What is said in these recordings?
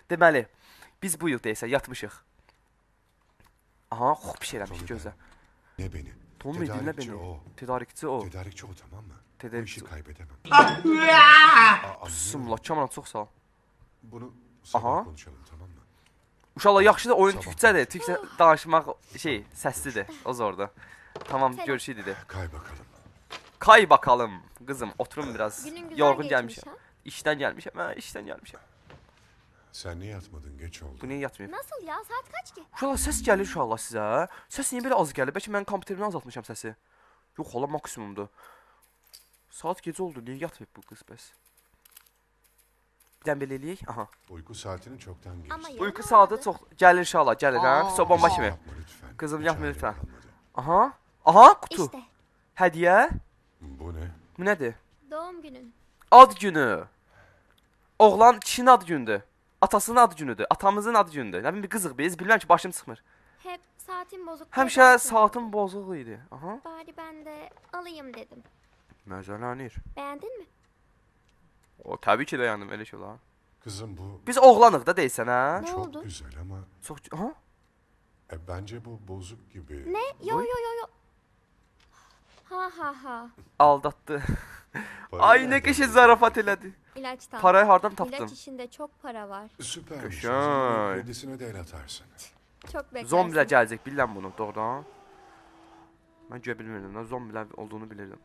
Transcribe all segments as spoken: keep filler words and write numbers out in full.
Deməli, biz bu yıl deyəsən yatmışıq. Aha, xoş bir şey eləmiş Tommy gözlə. Ne beni? Tommy dinlə Tedarikçi beni. o. Tedarikçi o. Tedarikçi o, tamam mı? Bu Tedarikçi. işi kaybedemem. Sımla, çamana çox sağ ol. Bunu sabah Aha. konuşalım, tamam mı? Uşaqlar yaxşı da oyun Sabah Türkçədir. Türkçə danışmaq şey, səslidir. O zorda. Tamam, görüşürük dedi. Kay bakalım. Kay bakalım kızım, oturun biraz. Günün güzel Yorgun geçmiş, gəlmişəm. ha? İşdən gəlmişəm. Hə, işdən gəlmişəm. Sen niye yatmadın? Geç oldu. Bu niyə yatmayıb? Nasıl ya? Saat kaç ki? Uşaqlar səs gəlir uşaqlar sizə. Səs niyə belə az gəlir? Bəlkə mən kompüterimdən azaltmışam səsi. Yox, hala maksimumdur. Saat gecə oldu. Niyə yatmayıb bu qız bəs? Bir dənə belə eləyək. Aha. Uyku saatini çoktan geçti. Ama ya- Uyku saati çox gəlir uşaqlar, gəlir hə. Pis bomba kimi. Yapma lütfen. Kızım, Hiç yapma halim lütfen. kalmadı. Aha. Aha, qutu. İşte Hədiyyə. Bu ne? Bu nədir? doğum günün. Ad günü. Oğlan kişinin ad günüdür. Atasının ad günüdür. Atamızın ad günüdür. Nə bilim bir qızıq biz. Bilməm ki, başım çıxmır. Hep saatin bozuk. Həmişə dersin. saatim bozuq idi. Aha. Bari ben de alayım dedim. Məzələnir. Beğendin mi? O təbii ki də yandım elə şey olar. Kızım bu Biz oğlanıq da deysən hə? Ne çok oldu? güzel ama Çox aha. e, bence bu bozuk gibi. Ne? Yo Oy. yo yo yo. Ha ha ha. Aldatdı. Para Ay nə nereden qəşəng buldun? zarafat elədi. İlaçtan. Parayı hardan tapdın? İlaç işinde çok para var. Süpermiş. Köşen. O zaman kredisine de el atarsın. Çok beklersin. Zombilər gələcək, bilirəm bunu, doğrudan. Mən görə bilmirdim, nə zombilər olduğunu bilirdim.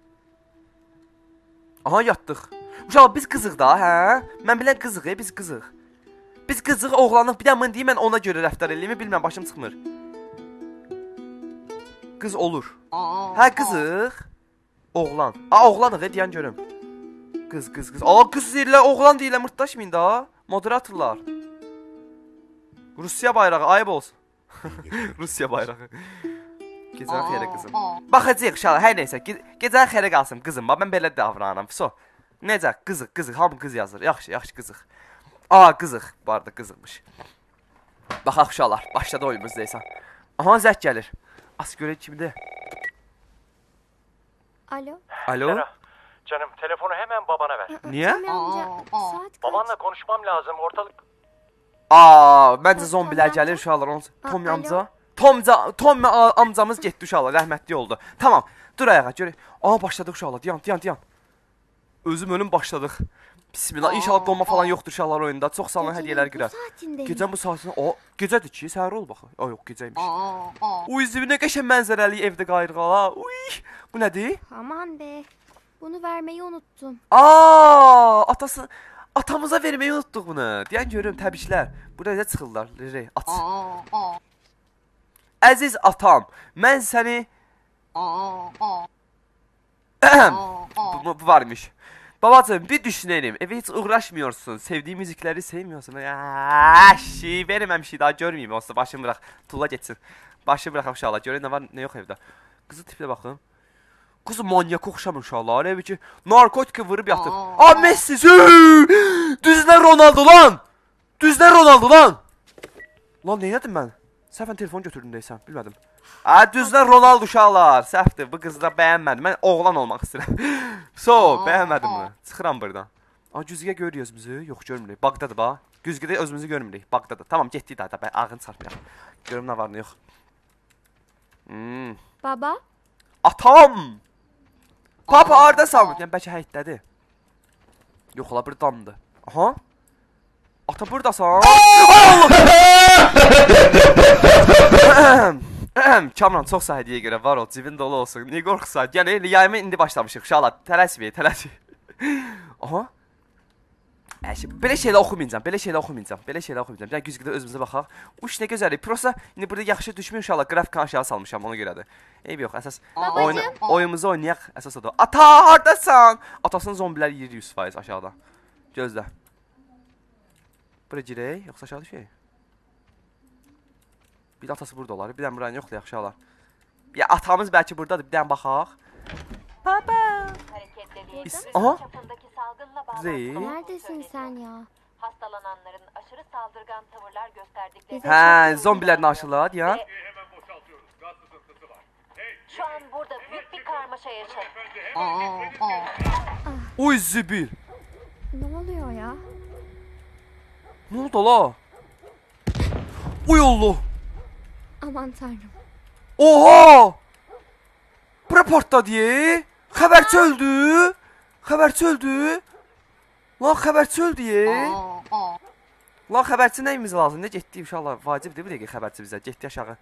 Aha, yatdıq. Uşaq, biz qızıq da, hə? Mən bilən qızıq, e, biz qızıq. Biz qızıq, oğlanıq, bir də mən deyim, mən ona görə rəftar eləyimi bilmirəm, başım çıxmır. Qız olur. Hə, qızıq. Oğlan. A, oğlanıq, e, deyən görüm. Qız, qız, qız. A, qız deyirlər, oğlan deyirlər, mırtdaşmayın da. Moderatorlar. Rusiya bayrağı, ayıb olsun. İyi geceler. Rusiya bayrağı. Gecən xeyrə qızım. Baxacağıq uşaqlar, hər nəysə, ge gecən xeyrə qalsın qızım. Bax mən belə davranıram. So. Necə? Qızıq, qızıq, hamı qız yazır. Yaxşı, yaxşı qızıq. Aa, qızıq. Bu arada qızıqmış. Baxaq uşaqlar, başladı oyunumuz deyəsən. Aha, zəng gəlir. As görək kimdir? Alo. Alo? Sera, canım telefonu hemen babana ver. Niyə? Tommy amca saat kaç? Babanla konuşmam lazım. Ortalık Aa, məncə zombilər Tommy gəlir uşaqlar. Onu A- Tommy alo? amca. Tomca, Tommy a- amcamız getdi uşaqlar, rəhmətli oldu. Tamam, dur ayağa görək. Aa, başladıq uşaqlar. Dayan, dayan, dayan. Özüm ölüm başladıq. Bismillah. İnşallah donma falan yoxdur uşaqlar oyunda. Çox sağ olun, Gecenin hədiyyələr bu girər. saatinde mi? Gecən bu saatında, o, gecədir ki, səhər ol baxın. Ay yox, gecəymiş. Uy, zibinə qəşəng mənzərəli evdə qayırıq ha. Uy, bu nədir? Aman be. Bunu vermeyi unuttum. Aa, atası atamıza verməyi unutduq bunu. Deyən görüm, təbriklər. Burada necə çıxırlar? Rey, aç. Əziz atam, mən səni bu, bu varmış. Babacığım, bir düşünelim. Eve hiç uğraşmıyorsun. Sevdiğin müzikleri sevmiyorsun. Ya, şey vermemişim daha görmeyeyim. Olsa başımı bırak. Tuğla geçsin. Başımı bırak uşaqlar. Görün ne var ne yok evde. Kızı tipine bakın. Kızı manyak oxşamır uşaqlar. Evi ki narkotika vurub yatır. Aa, Messi! Düzlər Ronaldo lan! Düzlər Ronaldo lan! Lan ne yedim ben? Səhvən telefon götürdüm deyəsən, bilmədim. Aa, düzlər Ronaldo uşaqlar. Səhvdir, bu qızı da bəyənmədim. Mən oğlan olmaq istəyirəm. So, bəyənmədim bunu. Çıxıram buradan. Aa, güzgə görüyoruz bizi. Yox, görmürük. Bagdadır bax. Güzgədə özümüzü görmürük. Bagdadır. Tamam, getdik daha da. Ben ağın çarpmayaq. Görüm nə var, nə yox. Hmm. Baba. Atam! Papa hardasan? Yəni bəlkə həyətdədir. Yox, ola burdandır. Aha. Ata burdasan? Kamran, çox sağ hediyə görə var ol, cibin dolu olsun. Niyə qorxusan? Yəni, elə yayımı indi başlamışıq. Uşaqlar, tələsməyin, tələsməyin. Aha. Əşi, belə şeylə oxumayacam, belə şeylə oxumayacam, belə şeylə oxumayacam. Yəni, güzgüdə özümüzə baxaq. Uş, nə gözəllik. Prosta, indi burada yaxşı düşmür uşaqlar. Qrafikanı aşağı salmışam, ona görədir. Eyb yox, əsas oyun, oyunumuzu oynayaq, əsas odur. Ata, hardasan? Atasının zombiləri yeyir yüz faiz aşağıda. Gözlə. Bura girək, yoxsa aşağı düşək? Bir atası burada olar, bir dənə buranın yoxdur, yaxşı alar. Ya atamız bəlkə buradadır, bir dənə baxaq. Baba. Aha. Zey. Neredesin sen ya? Hastalananların aşırı saldırgan tavırlar gösterdikleri... Hə, zombilərin aşılar, ya. Şu an burada büyük bir karmaşa yaşanıyor. Uy, zibil. Ne oluyor ya? Ne oldu la? Uy Allah. Aman tanrım. Oha! Bura partladı ye. Xəbərçi öldü. Xəbərçi öldü. Lan xəbərçi öldü ye. Lan xəbərçi nəyimiz lazım? Ne getdi uşaqlar? Vacibdir bu dəqiqə xəbərçi bizə. Getdi aşağı.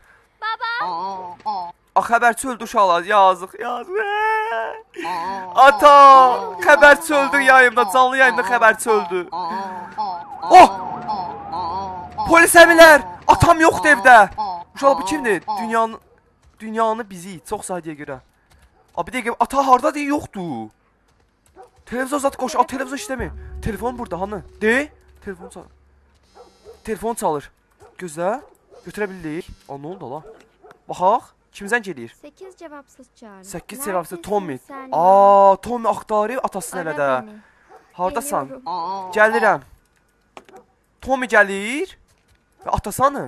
A xəbərçi öldü uşaqlar. Yazıq, yazıq. Ata! Xəbərçi öldü yayımda. Canlı yayımda xəbərçi öldü. Oh! Polis əmilər! Atam yoxdur evdə. Uşaqlar bu kimdir? Dünyanın dünyanı bizi çox sadiyə görə. A bir dəqiqə ata hardadır? Yoxdur. Televizor zat qoş. A televizor işləmir. Telefon burada hanı? De? Telefon çalır. Telefon çalır. Gözlə. Götürə bildik. A nə oldu la? Baxaq. Kim zəng eləyir? sekiz cevapsız çağrı. sekiz cevapsız Neredesin Tommy. sen ya? Aa, Tommy axtarır atasını Ara elə də. beni. Hardasan? Geliyorum. Gəlirəm. Tommy gəlir. Və atasanı?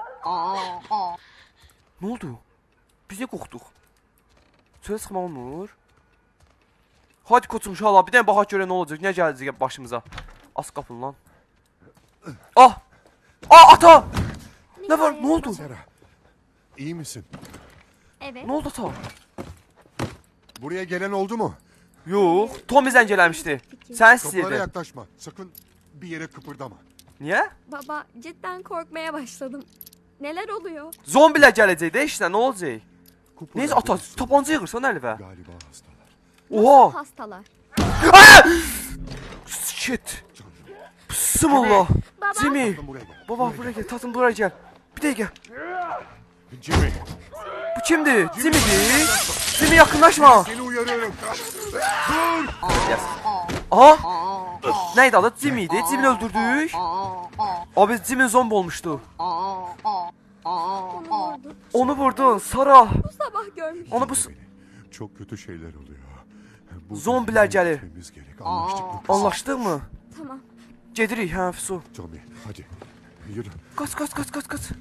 Nə oldu? Biz nə qorxduq? Çölə çıxmaq olmur. Hadi koçum uşaqlar, bir dənə baxaq görə nə olacaq, nə gələcək başımıza. As qapın lan. Ah! Ah ata! Ne var? Ne oldu? Sera, iyi misin? Evet. Ne oldu ata? Buraya gelen oldu mu? Yox, Tommy zəng eləmişdi. Sən Kapılara istəyirdin. yaklaşma. Sakın bir yere kıpırdama. Niyə? Baba cidden korkmaya başladım. Neler oluyor? Zombilər gələcək də işlə, nə olacaq? Kupura Neyse ata, birisi. tapanca yığırsan əlvə. Galiba hastalar. Oha! Hastalar. Shit! Bismillah! Baba. Jimmy! Tatlım buraya gel. Baba buraya gel, tatlım buraya gel. Bir dəqiqə. Jimmy, Bu kimdir? Jimmy'dir. Jimmy yaxınlaşma. seni uyarıyorum. Yes. Aha! Neydi adı? Jimmy'di. Jimmy'ni öldürdük. Abi Jimmy zombi olmuştu. Onu vurdu. Onu vurdun. Sara. Bu sabah görmüş. Onu bu... s- Çok kötü şeyler oluyor. Bu Zombiler gelir. gitmemiz gerek. Anlaştık mı? Anlaşdıq mı? Tamam. Gedirik, hə, Füsu. Tommy, hadi. Yürü. Qaç, qaç, qaç, qaç, qaç.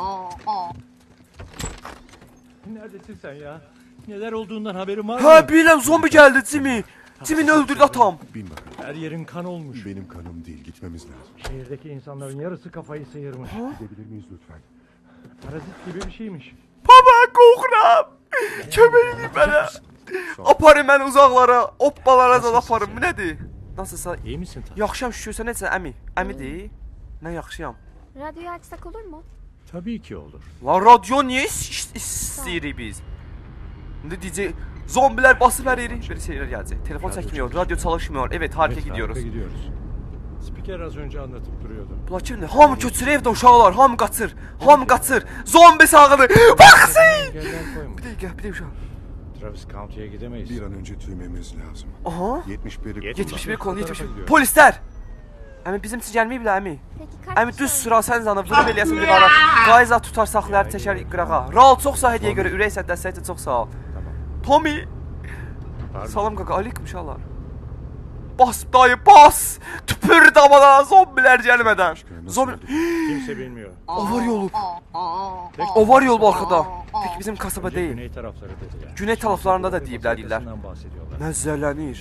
Neredesin sen ya? Neler olduğundan haberim var Hə, mı? bilirəm, zombi gəldi Jimmy. Jimmy'ni öldürdü atam. Bin bakalım. Her yerin kan olmuş. Benim kanım değil. Gitmemiz lazım. Şehirdeki insanların yarısı kafayı sıyırmış. Gidebilir miyiz lütfen? Parazit gibi bir şeymiş. Baba, qorxuram. Kömək edin mənə. Aparın məni uzaqlara, oppalara da aparın. Bu nədir? Nasılsa İyi misin tatlım? yaxşıyam şükür, sən necəsən əmi? Əmidir? Mən yaxşıyam. Radyoyu açsak olur mu? Tabii ki olur. Lan radyo niyə is- istəyirik biz? İndi deyəcək, zombiler basıb hər yeri. Belə şeylər gələcək. Telefon çəkmiyor, radyo çalışmıyor. Evet, harika Evet, gidiyoruz. harika gidiyoruz. Spiker az önce anlatıp duruyordu. Bunlar kimdir? Hamı köçür evdə uşaqlar, hamı qaçır. Hamı qaçır. Zombi sağıdır. Baxsın! Engeller koymuş. Bir dəqiqə, bir dəqiqə uşaq. Travis County'ye gidemeyiz. Bir an önce tüymemiz lazım. Aha. yetmiş biri yetmiş bir konu, Bu yetmiş tarafa bir. gidiyoruz. Polislər! Əmi bizim üçün gəlməyiblər əmi. Peki kaç Əmi kişi düz öldü? sıra sən zanı vurub eləyəsən divara. Qayza tutar saxlayar çəkər qırağa. Ral çox sağ hediyə görə ürək səddəsi üçün çox sağ ol. Tamam. Tommy! Pardon. Salam qaqa, aleyküm uşaqlar. Bas dayı bas! Tüpür damana zombilər gəlmədən. Zombi... Kimse bilmiyor. Avar yolu. Tek Avar yol bu arkada. Peki bizim kasaba önce değil. Güney tarafları dediler. Güney taraflarında da Şimdi deyiblər, deyirlər. kasabasından bahsediyorlar. Nəzərlənir.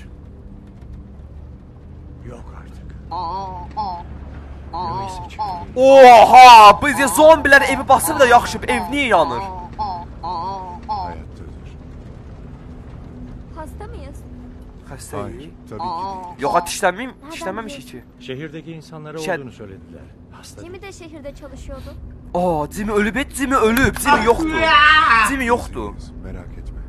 Yok artık. Neyse çıktı. Oha! Bizə zombilər evi basıb da yaxşı, ev niyə yanır? hayattadır. Hasta mıyız? Xəstəyik. Hayır, tabii ki değil. Yox, dişlənməyim, Nereden dişlənməmişik ki. biliyorsun? Şehirdeki insanlara Şey- olduğunu söylediler. Hasta Jimmy de şehirde çalışıyordu. Aa, Jimmy ölüb, et, Jimmy ölüb, Jimmy yoxdur. Jimmy yoxdur. Merak etme.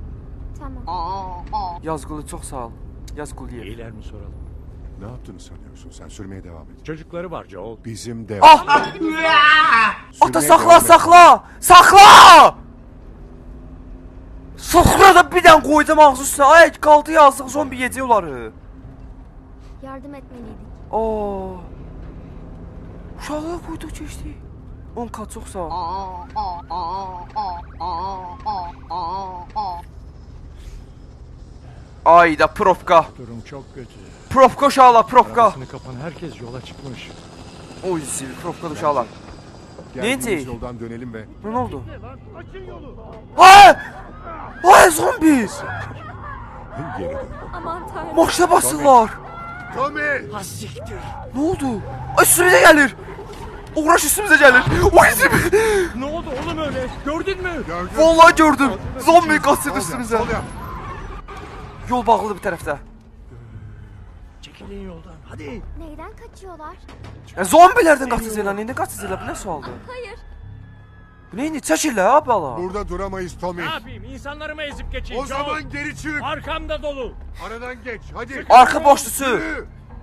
Tamam. Yazgılı çok sağ ol. Yazgılı ye. İyiler mi soralım? Ne yaptığını sanıyorsun? Sen sürmeye devam et. Çocukları var Joel. Bizim devam. Ah! Sürmeye Ata devam sakla, et. sakla! Sakla! Sakla da bir dənə qoydum ağzı üstünə. Ay, qaldı yazıq zombi yeyəcək onları. Yardım etmeliydik. Aa. Uşaqlar qoyduq keçdi. on kat çox sağ ol. Ayda profka. Durum çok kötü. Profka uşaqlar, profka. Arabasını kapan herkes yola çıkmış. Oy zil, profka uşaqlar. Geldiğimiz Neydi? yoldan dönelim ve Ne oldu? Ay! Ay zombi! geri dön. Aman tanrım. Maşına basırlar. Tommy! Ha siktir. Ne oldu? Ay üstümüze gelir. Uğraş üstümüze gelir. Oy üstümüze. Ne oldu oğlum öyle? Gördün mü? Gördüm. Vallahi gördüm. Zombi Sol kaçırdı yap, üstümüze. sol yap. Yol bağlı bir tarafta. Çekilin yoldan. Hadi. Neyden kaçıyorlar? Ya zombilerden kaçacağız lan. Neyden kaçacağız lan? Bu ne sualdı? Hayır. Bu neydi? Çəkil la abi ala. Burada duramayız Tommy. Ne yapayım? İnsanlarımı ezip geçeyim. O Joe. zaman geri çık. Arkamda dolu. Aradan geç. Hadi. Arka boşlusu. Yürü.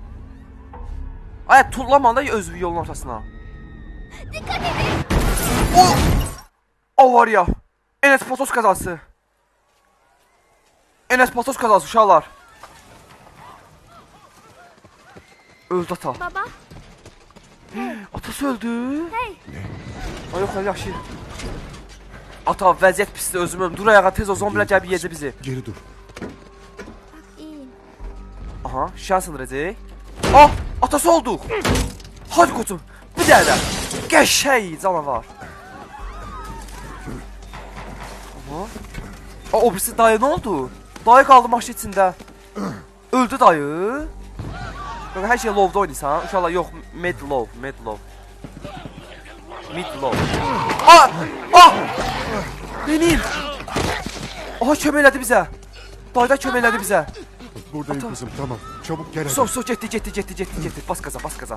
Ay tullama da öz bir yolun ortasına. Dikkat edin. O. O var ya. Enes Patos kazası. Enes Patos kazası uşaqlar. Öldü ata. Baba. Atası öldü. Hey. Ay yox, ay yaxşı. Ata vəziyyət pisdir, özüm ölüm. Dur ayağa tez o zombilər gəlib yeyəcək bizi. Geri dur. İyiyim. Aha, şans sındıracaq. Ah, atası olduq. Hadi koçum, bir dəyə də. Qəşəy canavar. Aha. Aa, o birisi dayı nə oldu? Dayı qaldı maşın içində. Öldü dayı. Bak, hər şey low'da oynayırsan. İnşallah yox, mid low, mid low. Mid low. Ah! Ah! Benim. Aha köməklədi bizə. Dayda köməklədi bizə. Buradayım Ata. kızım tamam. Çabuk gel hadi. Sok sok getdi, getdi, getdi, getdi, getdi. Bas gaza, bas gaza.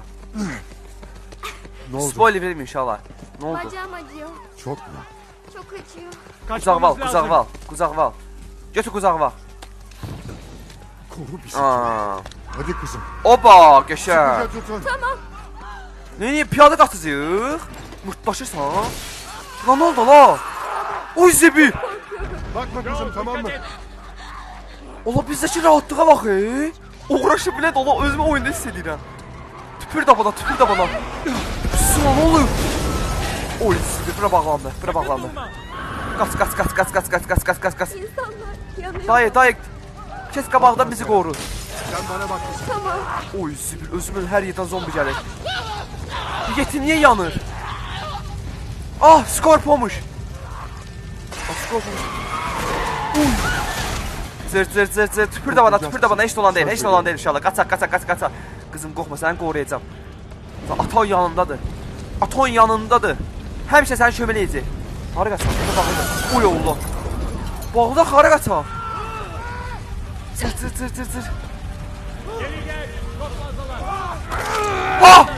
Ne oldu? Spoiler vermeyeyim inşallah. Ne oldu? Bacağım acıyor. Çok mu? Çok acıyor. Kucak val, Kaçmamız kucak lazım. val, kucak val. Götür kucak val. Koru bizi. Aa. Hadi kızım. Oba, geçer. Sıkıca tutun. Ne niye piyade qatıcıq? Mırtlaşırsan. Lan ne oldu la? Oy zebi. Bakma Joe, kızım tamam mı? dikkat et. Ola bizdəki rahatlığa bax ey. Uğraşı bilə dola özümü oyunda hiss edirəm. Tüpür də bana, tüpür də bana. Sıra ne olur? Oy zebi, bura bağlandı, bura bağlandı. Durma. Qaç, qaç, qaç, qaç, qaç, qaç, qaç, qaç, qaç, qaç. İnsanlar yanıyor. Dayı, dayı. Kes qabaqdan bizi qoru. Sen bana bak kızım. Tamam. Oy zibil, özümün hər yerdən zombi gəlir. Yetim niye yanır? Ah, Scorpio'muş. Ah, Scorpio'muş. Uy. Zırt zırt zırt zırt. Tüpür de bana, tüpür de bana. Heç de olan değil, heç de olan değil inşallah. Kaçak, kaçak, kaçak, kaçak. Kızım qorxma, səni qoruyacağım. Aton yanındadır. Aton yanındadır. Həmişə səni şömələyəcək. Harı qaçaq, burada bağlıdır. Uy Allah. Bağlıda harı qaçaq. Zırt zırt zırt zırt zırt. Geri gel. Çok fazlalar. Ah!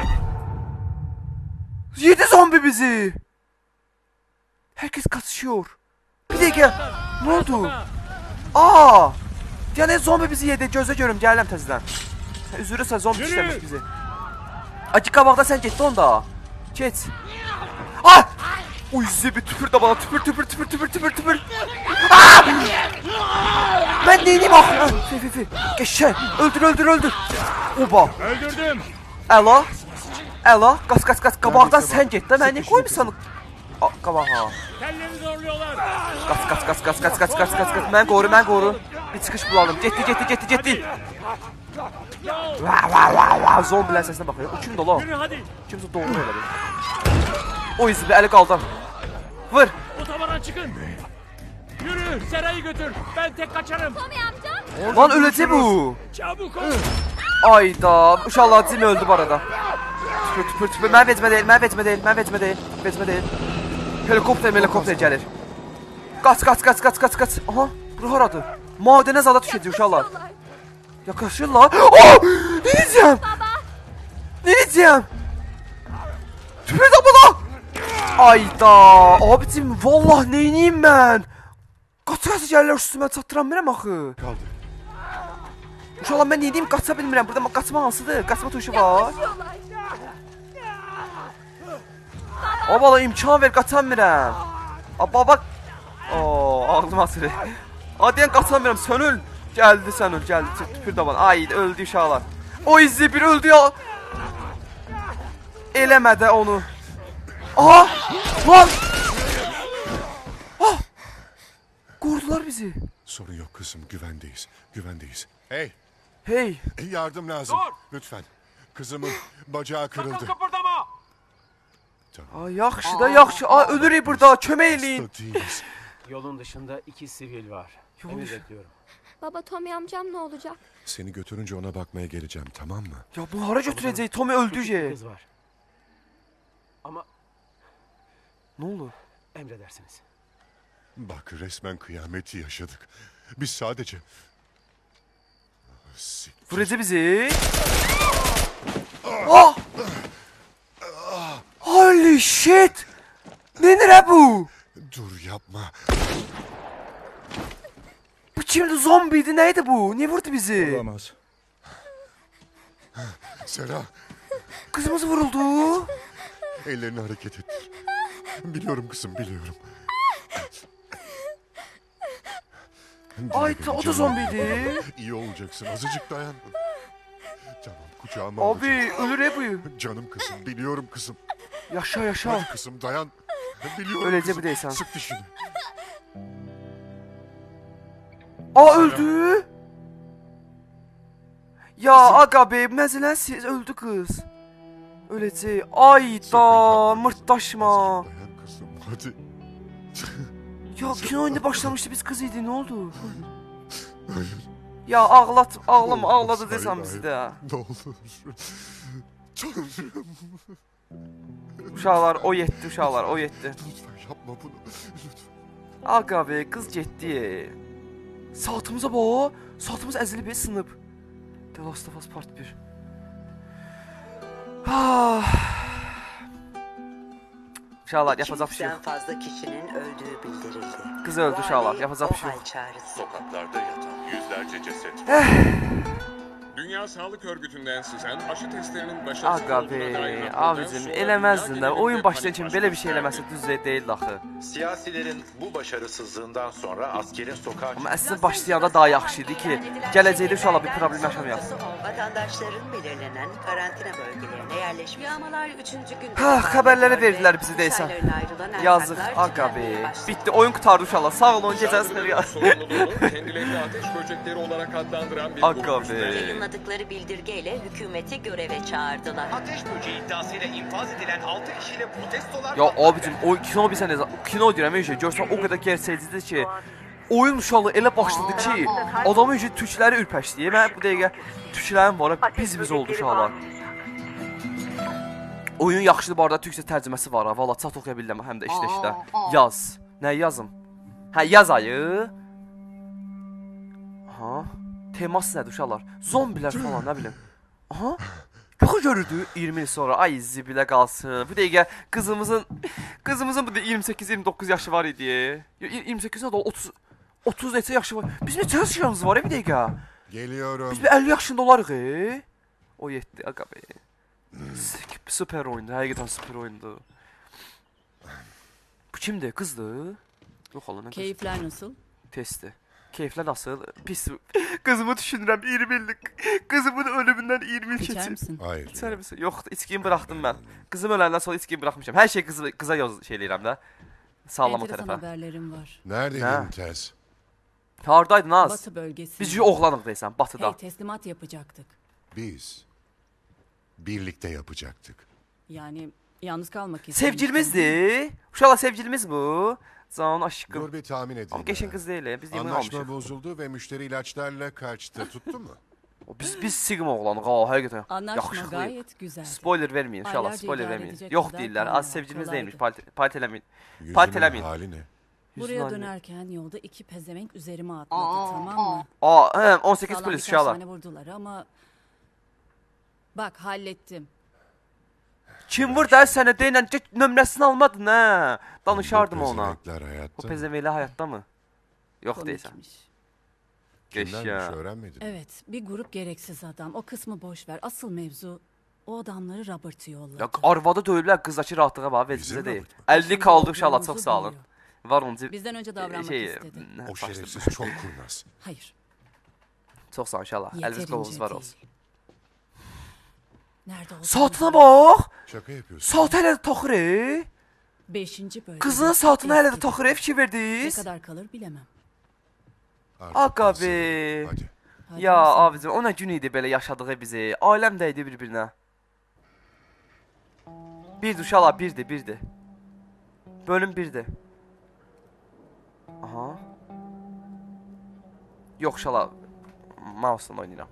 Yedi zombi bizi. Herkes kaçışıyor. Bir dakika. Ne oldu? Aa! Yani zombi bizi yedi. Gözle görüm. Gələm təzədən. Üzürürsə zombi Yürü! işləmiş bizi. Acı qabaqda sən getdi onda. Geç. Ah! Uy zibi tüpür də bana. Tüpür tüpür tüpür tüpür tüpür tüpür. Ah! Ben neyiniyim ah? Ah, Fi fi fi. Geçen. Öldür öldür öldür. Oba. Öldürdüm. Əla. Əla. Qaç qaç qaç. Qabaqdan sən get də. Mən niyə qoymusan? A, qabağa. Telleri zorluyorlar. Qaç qaç qaç qaç qaç qaç qaç qaç qaç. Mən qoru, mən qoru. Bir çıxış bulalım. Getdi getdi getdi getdi. Va va va va. Zombilər səsinə baxır. O kimdir ola? Yürü hadi. Kimsə doğru elədi. O izi əli qaldan. Vur. Otobana çıkın. Yürü. Serayı götür. Ben tek kaçarım. Tommy amca. Lan öləcək bu. Çabuk ol. Ayda. İnşallah Jim öldü bu arada. Tüpür tüpür tüpür. Mən vecmə deyil, mən vecmə deyil, mən vecmə deyil. Vecmə deyil. Helikopter, helikopter gəlir. Qaç, qaç, qaç, qaç, qaç, qaç. Aha, bura haradır? Madənə zada düşəcək uşaqlar. Yaxaşırlar. Oh! Ne diyeceğim? Baba. Ne diyeceğim? Tüpür də buna. Ayda. Abicim, vallah neyniyim mən? Qaç, qaç, gəlirlər üstümə çatdıram biləm axı. Kaldı. Uşaqlar mən neyniyim qaça bilmirəm. Burada qaçma hansıdır? Qaçma tuşu var. Yaşıyorlar. O bala imkan ver qaçamıram. A baba. Oo, ağzım asırır. Adiyan qaçamıram. Sönül. Gəldi sönül, gəldi. Tüpür də bana. Ay, öldü uşaqlar. O izli bir öldü ya. Eləmə də onu. Aha! Lan! Ah! Qordular bizi. Sorun yok kızım güvendeyiz. Güvendeyiz. Hey Hey, yardım lazım. Dur! Lütfen. Kızımın bacağı Sakın kırıldı. kıpırdama. ay yaxşı da yaxşı. Ay ölürük burada. Kömək eləyin. Hasta değiliz. Yolun dışında iki sivil var. Yolun Emir dışı- bekliyorum. Baba Tommy amcam ne olacak? Seni götürünce ona bakmaya geleceğim, tamam mı? Ya bu hara götürəcək? Tommy öldü Küçük bir je. kız var. Ama Ne oldu? emredersiniz. Bak, resmen kıyameti yaşadık. Biz sadece... Siktir. Vuracaq bizi. Oh! Holy shit! Nedir bu? Dur, yapma. Bu kimdi? Zombiydi, neydi bu? Niye vurdu bizi? Olamaz. Sera, Kızımız vuruldu. ellerini hareket ettir. Biliyorum kızım, biliyorum. Dinle Ay beni o da canım. zombiydi. İyi olacaksın, azıcık dayan. Tamam, kucağıma Abi alacağım. ölür he bu. Canım kızım, biliyorum kızım. Yaşa yaşa. Hadi kızım, dayan. Biliyorum Öylece kızım. bir değilsen. Sık dişini. Aa öldü. Ya aga be məzələn siz öldü kız. Öləcək. Ay Sakın da yapma. mırtdaşma. Azıcık dayan kızım, hadi. Ya kino oyunda başlamıştı biz kız idi ne oldu? Hayır, Ya ağlat ağlama Olmaz, ağladı hayır, desem bizi de. ne olur. Tanrım, Uşaqlar o yetti uşaqlar o yetti. lütfen yapma bunu. Lütfen. Aga be kız getdi. Saatimize bax. Saatimiz əzilib sınıb. The Last of Us Part bir. Ah. Uşaqlar yapacaq bir şey iki yox. yüzden fazla kişinin öldüğü bildirildi. Kız öldü uşaqlar Vali yapacaq bir o şey hal yox. çağrısı. Sokaklarda yatan yüzlerce ceset. Dünya Sağlık Örgütü'nden sızan aşı testlerinin başarısız Aga olduğuna dair be rapordan abicim sonra eləməzdin dünya də. Oyun genelinde başlayan panik kimi belə bir şey başlamıştı. eləməsə düz deyil axı. Siyasilerin bu başarısızlığından sonra askerin sokağa Amma əsl başlayanda daha yaxşı idi ki, gələcəkdə uşaqlar bir problem yaşamayaq. Vatandaşların belirlenen karantina bölgelerine yerleşmiş. Yağmalar üçüncü gün. Ha, xəbərləri verdilər bizi deyəsən. Yazıq aga be. Bitti oyun qurtardı uşaqlar. Sağ olun gecəniz xeyir. Saldırıların sorumluluğunu kendilerini ateş böcekleri olarak adlandıran bir Aga grup be. üstlendi. Yayınladıkları bildirgeyle hükümeti göreve çağırdılar. Ateş böceği iddiasıyla infaz edilen altı kişiyle protestolar... Ya abicim o kino bir sənə kino deyirəm şey görsən o qədər gerçəkçidir ki, oyun uşaqlığı elə başladı ki, adamın üçün tükləri ürpəşdi. Mən bu dəqiqə tüklərim var, biz biz oldu uşaqlar. Oyun yaxşıdır bu arada türkçə tərcüməsi var ha. Valla çat oxuya bildim həm də işlə işlə. Yaz. Nə yazım? Hə yaz ayı. Aha. Teması nədir uşaqlar? Zombilər falan nə bilim. Aha. Yox görürdü iyirmi il sonra. Ay zibilə qalsın. Bu dəqiqə qızımızın qızımızın bu da iyirmi səkkiz iyirmi doqquz yaşı var idi. iyirmi səkkiz də otuz otuz neçə yaşı var. Biz neçə yaşımız var ya bir dəqiqə. Geliyorum. Biz bir əlli yaşında olarıq. E? O yetdi aga be. Süper oyundu. Həqiqətən süper oyundu. Bu kimdir? Qızdır? Yox Allah. Keyifler nasıl? Testi. Keyifler nasıl? Pis. Kızımı düşünürəm iyirmi illik. Kızımın ölümündən iyirmi il İçer keçib. misin? Hayır. İçər misin? Yox, içkimi buraxdım mən. Qızım öləndən sonra içkimi buraxmışam. Hər şey qızı, qıza yoz şey eləyirəm də. Sağlam o Enteresan tərəfə. haberlerim var. Neredeydin Tez? Hardaydın az? Batı bölgesi. Biz oğlanıq deyəsən, batıda. Hey, teslimat yapacaktık. Biz birlikte yapacaktık. Yani yalnız kalmak istedim. Sevgilimizdir. Uşaqlar sevgilimiz bu. Can aşkım. Dur bir tahmin edeyim. Amma geçin kız deyil. Biz yemin Anlaşma almışıq. bozuldu ve müşteri ilaçlarla kaçtı. Tuttu mu? Biz biz sigma oğlanıq. Ha, həqiqətən. Anlaşma Yaxşılıyıq. gayet güzel. Spoiler vermeyin inşallah. Aylarca Spoiler idare vermeyin. edecek Yox kadar deyirlər. konu Az var, sevgilimiz kolaydı. değilmiş. Palit paletelemeyin. Yüzünün Paletelemeyin. hali ne? Buraya dönerken yolda iki pezevenk üzerime atladı, tamam mı? Aa, hə, on səkkiz Sağlam polis birkaç uşaqlar. tane vurdular ama... Bak hallettim. Kim vurdu sənə deyən nömrəsini almadın hə? Danışardım Bu ona. pezevenkler hayatta O mı? pezemeylə həyatda mı? Yox deyəsən. Komikmiş. Geç Kimdenmiş ya. öğrenmedin. Evet, bir grup gereksiz adam. O kısmı boş ver. Asıl mevzu o adamları Robert'ı yolladı. Ya arvadı döyüblər qızdakı rahatlığa bax, Bizim vecizə deyil. Robert mı? əlli kaldı uşaqlar, Olduğumuzu çox sağ olun. biliyor. Var onca Bizden önce davranmak şey, istedi. nə, O başladı. şerefsiz çok kurnaz. Hayır, Çox sağ ol uşaqlar. Əliniz yeterince qolunuz var değil. olsun. Nerede olduğunu Saatına biliyorum. bax. Şaka yapıyorsun. Saat hələ də taxır. e? Beşinci bölge. Qızın saatına hələ də taxır. Fikir Ne verdiniz? kadar kalır bilemem. Artık Aga kalsın. be. Hadi. Hadi Ya neyse. abicim o nə gün idi belə yaşadığı bizi. Ailəm də idi bir-birinə. Birdir uşaqlar, birdir, birdir. Bölüm birdir. Aha. Yox uşaqlar. Mouse'la oynayıram.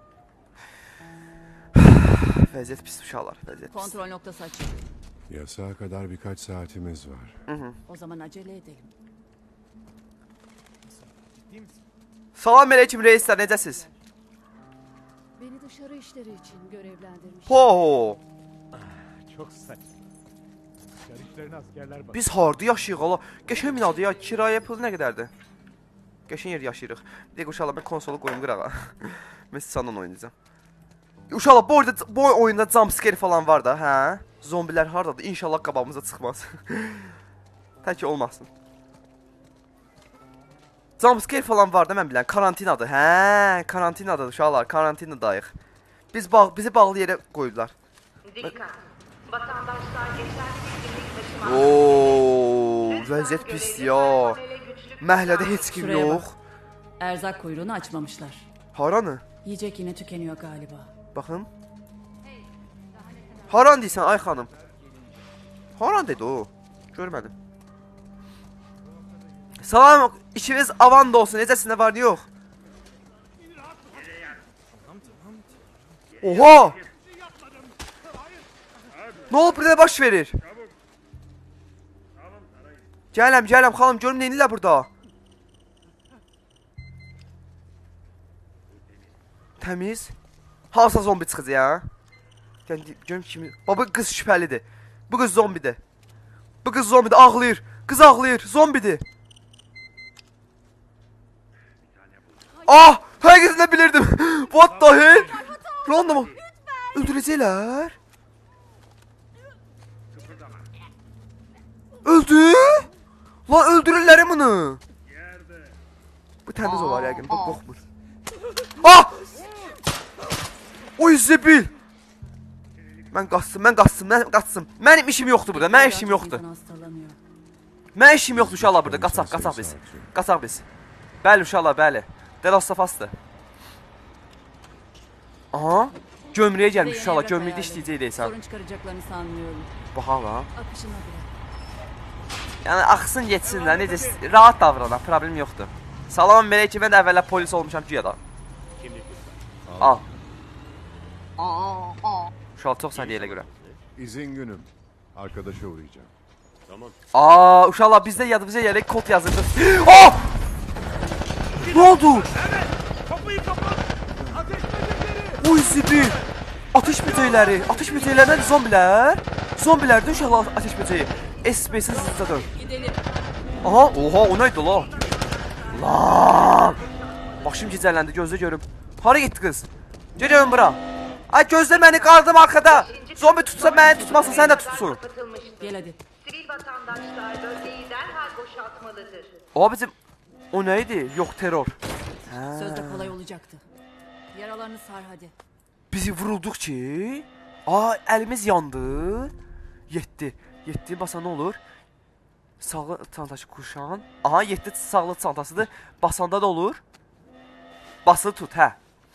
Vəziyyət pis uşaqlar, vəziyyət pis. Kontrol noktası açık. Yasağa kadar birkaç saatimiz var. Hı -hı. O zaman acele edelim. Salam aleyküm reisler, necəsiz? Beni dışarı işleri için görevlendirmiş. Ho! Çok saçma. Yarışlarını askerler bak. Biz harda yaşayıq ala? Qəşəng binadır ya, kirayə pulu nə qədərdir? Qəşəng yer yaşayırıq. Bir dəqiqə uşaqlar, mən konsolu qoyum qırağa. Mən sandan oynayacağım. Uşaqlar, bu, arada, bu oyunda jumpscare falan var da, hə? Zombilər hardadır? İnşallah qabağımıza çıxmaz. Tək olmasın. Jumpscare falan var da mən bilən, karantinadır. Hə, karantinadır uşaqlar, karantinadayıq. Biz bağ bizi bağlı yerə qoydular. Dikkat. Vatandaşlar geçerli bir kimlik taşıma. Oo, vəziyyət pis ya. Məhəllədə heç kim Şuraya yox. bak. Erzak kuyruğunu açmamışlar. Haranı? Yiyecek yine tükeniyor galiba. Baxın. Haran deyirsən ay xanım? Haran dedi o? Görmədim. Salam, işiniz avanda olsun. Necəsində var, yox? Oha! Nə olub, burada baş verir? Gələm, gələm, xanım, görüm neyinlə burada? Təmiz. Hansısa zombi çıxacaq ya? Yəni, görüm kimi... Baba, qız şübhəlidir. Bu qız zombidir. Bu qız zombidir, ağlayır. Qız ağlayır, zombidir. Ah! Həqiqətən bilirdim. What the hell? Random. Öldürəcəklər. Öldü? Lan öldürürlər bunu. Bu təmiz olar yəqin, bu qorxmur. Ah! Oy zebil. Mən qaçsın, mən qaçsın, mən qaçsın. Mənim işim yoxdur burada, mənim işim yoxdur. Mənim işim yoxdur uşaqlar burada, qaçaq, qaçaq biz. Qaçaq biz. Bəli uşaqlar, bəli. Delastafasdır. Aha. Gömrüyə gəlmiş uşaqlar, gömrükdə işləyəcək deyəsən. Sorun çıkaracaklarını sanmıyorum. Baxa la. Akışına bırak. Yəni axsın geçsin də, necə rahat davranan, problem yoxdur. Salam aleyküm, mən də əvvəllər polis olmuşam güya da. Al. Uşaq çox səniyyə görə. İzin günüm. Arkadaşa uğrayacağım. Tamam. Aa, uşaqlar bizdə yadımıza gələk kod yazırdı. Ah! Ne oldu? Kapıyı kapat. Ateş böcekleri. Oy zibil. Ateş böcəkləri. Ateş böcəkləri nədir? Zombilər. Zombilərdir uşaqlar ateş böcəyi. S P-sin hızlıdadır. Gidelim. Aha, oha, o neydi la? Lan! Başım gecələndi, gözlə görüm. Hara getdi qız? Geliyorum bura. Ay gözlə məni, qaldım arkada. Zombi tutsa məni tutmazsa sən də tutsun. Gel hadi. Sivil vatandaşlar bölgeyi derhal boşaltmalıdır. O bizim... O neydi? Yok, terör. Sözde kolay olacaktı. Yaralarını sar hadi. Bizi vurulduk ki... Aa, elimiz yandı. Yetti. Yetti, basa ne olur? Sağlık çantası kuşan. Aha, yetti sağlık çantasıdır. Basanda da olur. Basılı tut, hə.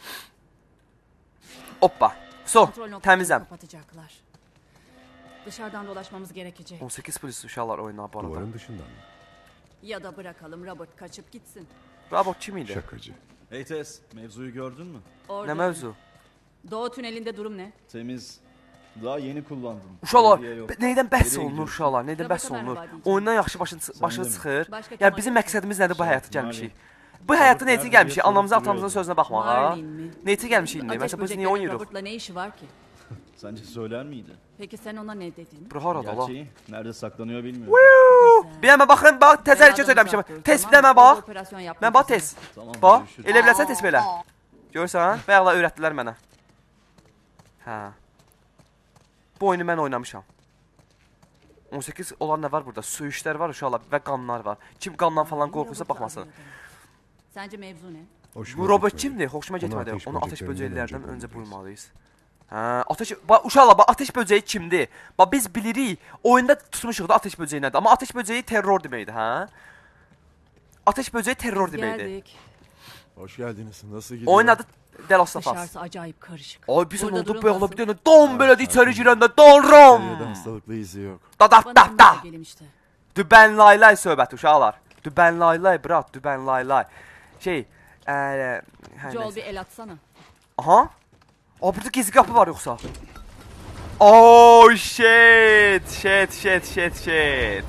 Hoppa. So, təmizəm. Kapatacaklar. Dışarıdan dolaşmamız gerekecek. on sekiz polis uşaqlar oynar bu arada. Duvarın dışından mı? Ya da bırakalım Robert kaçıp gitsin. Robert kim idi? Şakacı. Hey Tess, mevzuyu gördün mü? Orada. Ne mevzu? Doğu tünelinde durum ne? Temiz. Daha yeni kullandım. Uşaqlar, Belediye yok. neydən bəhs Nereye olunur gidiyorsun? uşaqlar? Neydən bəhs Robota olunur? merhaba diyeceğim. Oyundan yaxşı başın başa de mi? çıxır. Başka Yəni kim bizim var? məqsədimiz nədir bu Şey, həyata Marlin. gəlmişik? Bu həyatın Robert neyti nerede gəlmişik? diye Anamızın sorup atamızın duruyor. sözünə baxmağa. Marlin mi? Neyti gəlmişik indi? Ateş Məsələn biz niyə böceklerinin oynayırıq? Robert'la ne işi var ki? Sence söyler miydi? Peki sen ona ne dedin? Bura harada la? Gerçeği nerede saklanıyor bilmiyorum. Güzel. Bir yana baxın, bax təzə hərəkət Beraber eləmişəm. uzak dur, Test bir tamam dənə mı? bax. Operasyon Mən yapmak bax üzere. test. Tamam, Bax, görüşürüz. elə bilərsən test belə. Görürsən? Bayaqlar öyrətdilər mənə. Hə. Bu oyunu mən oynamışam. on sekiz olan nə var burada? Söyüşlər var uşaqlar və qanlar var. Kim qandan falan qorxursa baxmasın. Sence mevzu ne? Bu Robert kimdir? Xoşuma Onu getmədi. ateş Onu ateş böceklerinden böcəklərdən önce öncə bulmalıyız. bulmalıyız. Hə, ateş bax uşaqlar, bax ateş böcəyi kimdir? Bax biz bilirik. Oyunda tutmuşuq da ateş böcəyi nədir? Amma ateş böcəyi terror deməkdir, hə? Ateş böcəyi terror deməkdir. Geldik. Hoş geldiniz. Nasıl gidiyor? Oyun adı The Last of Us. Dışarısı acayip karışık. Ay biz Burada oldu durum bayaqla nasıl? bir dənə dom belə içəri girəndə dalram. Seviyede hastalıklı izi yok. Da da Bana da bunu da. söyleyeyim işte. Dübən laylay söhbəti uşaqlar. Dübən laylay brat, dübən laylay. Şey, Ee, her Joel neyse. bir el atsana. Aha. Aa burada gizli kapı var yoksa. Oh shit. Shit shit shit shit.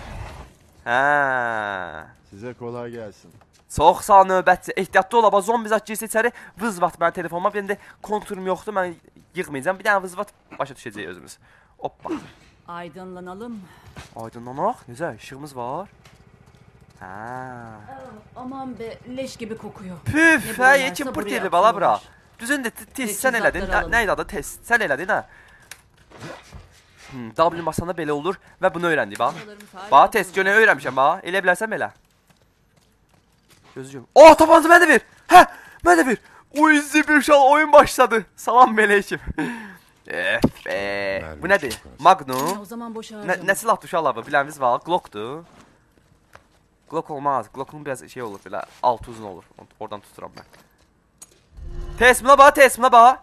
Ha. Size kolay gelsin. Çox sağ ol növbətçi. Ehtiyatlı ol, amma zombi zat girsə içəri vız vat mənim telefonuma. Benim də kontürüm yoxdur, mən yığmayacağam. Bir dənə vız vat başa düşəcək özümüz. Hoppa. Aydınlanalım. Aydınlanaq. Necə? İşığımız var. Ha. Aman be, leş gibi kokuyor. Püf, Ne hə, bulanarsa yekin pırt buraya yerli bala bura. atıyorlar. Düzündə test sən Teçhizatları elədin. alalım. Nə idi adı? Test. Sən elədin ha. Hmm, W masanda belə olur və bunu öyrəndik bax. Bax test gönə öyrənmişəm bax. Elə bilərsən belə. Gözlüyüm. Oh, tabandı mən də bir. Hə, mən də bir. Uy, zibir şal oyun başladı. Salam melekim. Ef, e. Bu nədir? Magnum. O zaman boş Nə, harcama. nəsil atdı uşaqlar bu? Biləmiz var. Glockdur. Glock olmaz. Glock'un biraz şey olur belə. Altı uzun olur. Oradan tuturam mən. Tez, buna bax, tez, buna bax.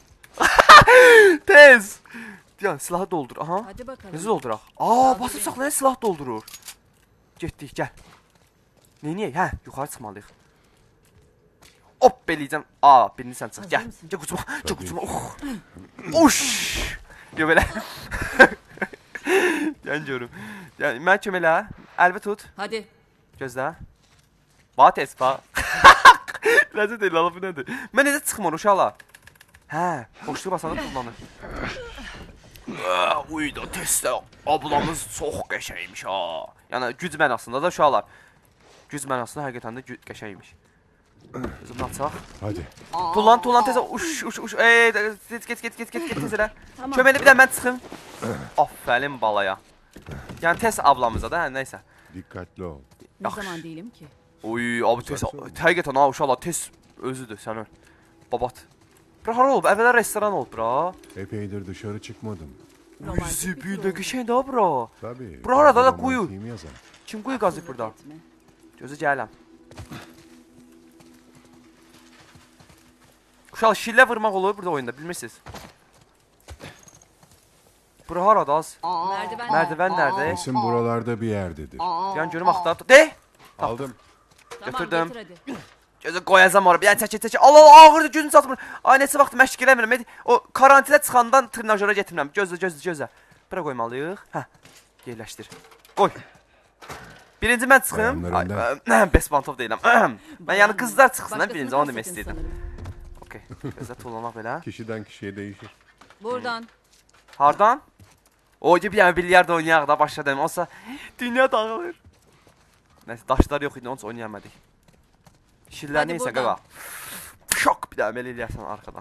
Tez. Ya silahı doldur. Aha. Hadi bakalım. Necə dolduraq? Aa, basıb saxlayan silah doldurur. Getdik, gəl. Neyniyək? Hə, yuxarı çıxmalıyıq. Hop, beləyəcəm. Aa, birini sən çıx, gəl. Gəl qucuma, gəl qucuma. Oh. Uş. Yo, belə. Gəl görüm. Yəni, mən kömələ. Əlbi tut. Hadi. Gözlə. Bax, tez, bax. Ləzzət elə alıb, bu nədir? Mən necə çıxmır uşaqlar? Hə, boşluq basanda kullanır. Uy da testdə ablamız çox qəşəymiş ha. Yəni güc mənasında da uşaqlar. Güc mənasında həqiqətən də qəşəymiş. Gözümünü açaq. Hadi. Tulan, tulan tezə uş, uş, uş. Ey, get, get, get, get, get, get tezələ. Köməli bir də mən çıxım. Aferin balaya. Yəni test ablamıza da, hə, nəysə. Dikkatli ol. Ne zaman değilim ki? Uy, abi test, həqiqətən ha uşaqlar test özüdür sən öl. Babat. Bura hara olub? Əvvələ restoran olub bura. Epeydir dışarı çıkmadım. Uy, zibil də qəşəng də bura. Tabii. Bura arada da quyu. Film yazar. Kim quyu qazıb burada? Gözü gələm. Uşaq şillə vurmaq olur burada oyunda, bilmirsiniz. Bura harada az? Merdiven. Merdiven nerede? Kesin buralarda bir yerdedir. Yani görüm axtar. De! Aldım. Götürdüm. Getir hadi. Gözü qoyacam oraya. Yəni çəkil çəkil. Allah Allah ağırdı gözünü satmır. Ay neçə vaxt məşq eləmirəm. O karantinə çıxandan trenajora getmirəm. Gözlə gözlə gözlə. Bura qoymalıyıq. Hə. Yerləşdir. Qoy. Birinci mən çıxım. Ay, Besbantov deyiləm. Mən yəni qızlar çıxsın hə birinci onu demək istəyirdim. Okey. Gözlə tullamaq belə. Kişiden kişiye değişir. Buradan. Hardan? O gibi yani bilyard oynayaq da başladım. Olsa dünya dağılır. Neyse daşlar yok idi, onca oynayamadık. Şiller neyse qaba. Şok bir daha əməl eləyərsən arkadan.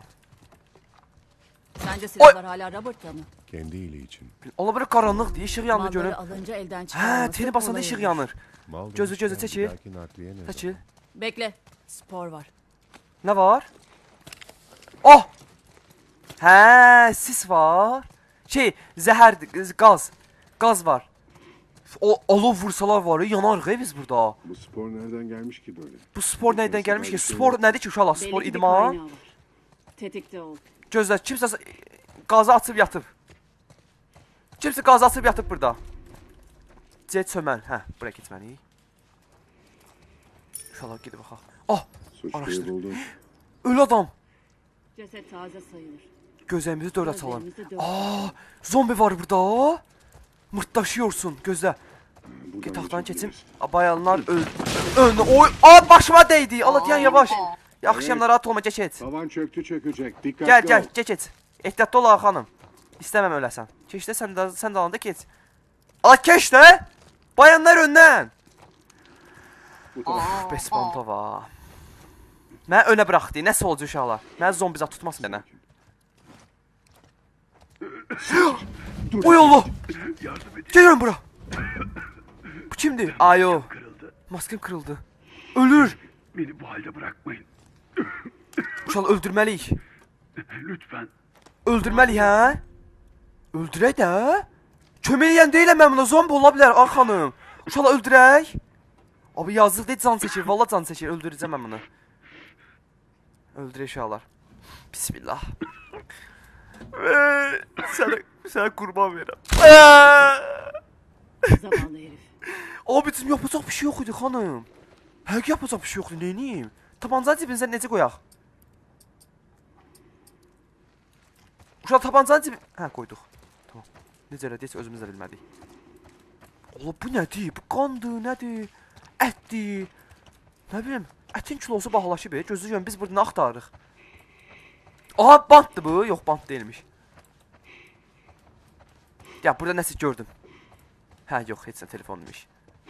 Sence silahlar hala Robert'ta mı? Kendi iyiliği için. Ola böyle karanlık diye ışık yandı görüm. Malları alınca elden Hə, çıkarması teni basanda kolay ışık olur. yanır. Mal Gözü gözü demişken çekil. bir dahaki nakliye ne zaman? Çəkil. Bekle. Spor var. Ne var? Oh! Hə, sis var. Şey, zəhər, qaz. Qaz var. O alov vursalar var ya, yanarıq ya biz burada. Bu spor nereden gelmiş ki böyle? Bu spor nədən gəlmiş ki? Spor nədir ki uşaqlar? Spor idman. Tetikte ol. Gözlə, kimsə qazı açıb yatıb. Kimsə qazı açıb yatıb burada. Cet çömən, hə, bura keçməliyik. İnşallah gedib baxaq. Ah, araşdır. Ölü adam. Ceset taze sayılır. Gözlərimizi dörd açalım. Aa, zombi var burada. Mırtdaşıyorsun, gözlə. Getaqdan keçim. Bayanlar öldü. Önünə, oy, aa, başıma dəydi. Allah deyən yavaş. Yaxşıyam, narahat olma, geç et. Tavan çöktü çökecek. Dikkatli Gəl, gəl, ol. geç et. Ehtiyatlı ol xanım. İstəməm öləsən. Keç də sən də sən də alanda keç. Ala keç də. Bayanlar öndən. Of, Besbantova. Mən önə buraxdı. Nəsə olacaq uşaqlar? Mən zombi zat tutmasın mənə. Oy Allah. Gəlin bura. Bu kimdir? Ayo. Maskem kırıldı. Ölür. Beni bu halde bırakmayın. Uşaqlar öldürməliyik. Lütfen. Öldürməliyik hə? Öldürək də. Kömək eləyən deyiləm mən buna, zombi ola bilər ah xanım. Uşaqlar öldürək. Abi yazıq deyil, can çəkir, valla can çəkir, öldürəcəm mən bunu. Öldürək uşaqlar. Bismillah. Sənə, sənə qurban verirəm. Zavallı herif. Abi bizim yapacaq bir şey yox idi xanım. Həqiqi yapacaq bir şey yox idi, neyniyim? tapancanı cibinizə necə qoyaq? Uşaq tapancanı cibin... Hə, qoyduq. Tamam. Necə elədiysə özümüz də bilmədik. Ola, bu nədir? Bu qandır, nədir? Ətdir. Nə bilim, ətin kilosu bahalaşıb, gözü görün, biz burada nə axtarırıq? Aha, bantdır bu. Yox, bant deyilmiş. Ya, burada nəsə gördüm. Hə, yox, heç nə telefonuymuş.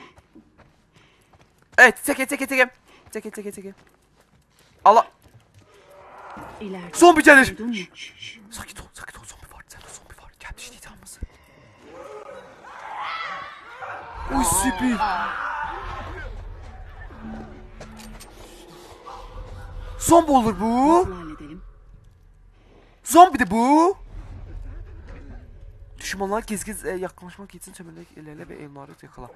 Evet, çəkil, çəkil, çəkil. Çəkil, çəkil, çəkil. Allah. Zombi gəlir. Sakit ol, sakit ol, zombi var. Səndə zombi var. Gəl, dişləyəcəm mısın? Uy, Sibil. Zombi olur bu. Zombidir bu. Düşmanlar gez-gez e, yaxınlaşmaq üçün çömələk elə-elə və elmarı yakala.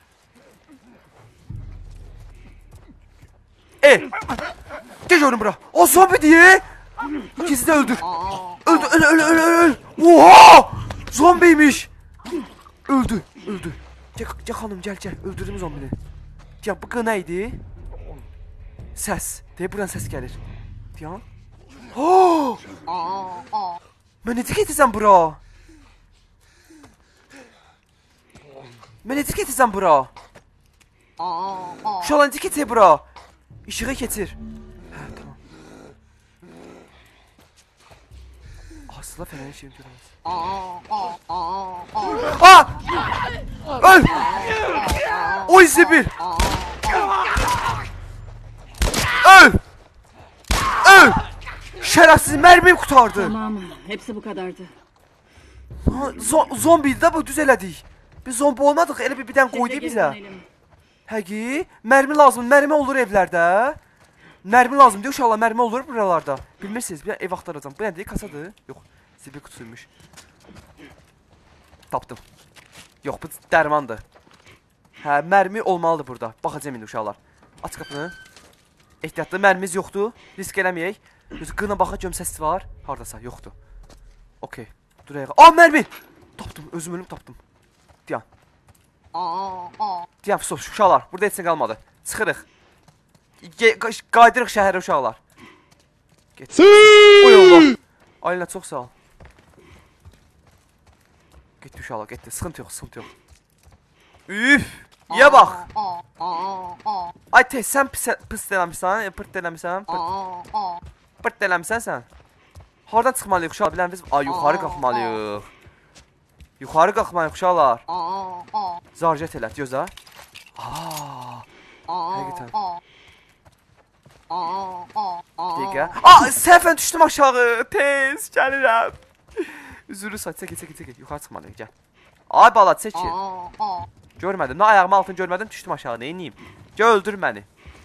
E! Gel görün bura. O zombi diye. İkisi de öldür. Öldü, öl, öl, öl, öl. Oha! Zombiymiş. Öldü, öldü. Gel, gel hanım, gel, gel. Öldürdüm zombini. Ya bu neydi? Ses. Diye buradan ses gelir. Ya. Oh! Ben necə getirsən bura? Ben necə getirsən bura? Şu an necə getir bura? İşığı getir. Hə, tamam. Asla fena şey görəməz. Aa! Öl! Oy Sibil! Öl! Öl! Şerefsiz mermim kurtardı. Tamam, hepsi bu kadardı. Ha, zo zombiydi de bu düz elədik. Biz zombi olmadık, elə bir birdən qoydu bizə. Həqi, mərmi lazım, mərmi olur evlərdə. Mərmi lazım diyor, uşaqlar mərmi olur buralarda. Bilmirsiniz, bir ev axtaracağım. Bu nədir, kasadır? Yox, Sibil kutusuymuş. Tapdım. Yox, bu dərmandır. Hə, mərmi olmalıdır burada. Baxacağım indi uşaqlar. Aç qapını. Ehtiyatlı mərmimiz yoxdur. Risk eləməyək. Qına baxa görüm səs var. Hardasa, yoxdur. Okey. Duraya. Aa, mərmi! Tapdım, özüm ölüm tapdım. Diyan. Diyan, sus, uşaqlar. Burada heç nə qalmadı. Çıxırıq. Qaydırıq şəhərə uşaqlar. Get. Oy Allah. Aylina, çox sağ ol. Getdi uşaqlar, getdi. Sıxıntı yox, sıxıntı yox. Üf! Ye bax. Ay tez, sən pıst eləmişsən, pırt eləmişsən, pırt. Pırt eləmişsən sən. Hardan çıxmalıyıq uşaqlar? Bilən biz ay yuxarı qalxmalıyıq. Yuxarı qalxmalıyıq uşaqlar. Zarjet elə, gözə. Aaa. Həqiqətən. Dəqiqə. Aa, səhvən düşdüm aşağı. Tez, gəlirəm. Üzürü saç, çəkil, çəkil, çəkil. Yuxarı çıxmalıyıq, gəl. Ay bala, çəkil. Görmədim, nə ayağımı altını görmədim, düşdüm aşağı, neyiniyim? Gəl, öldür məni.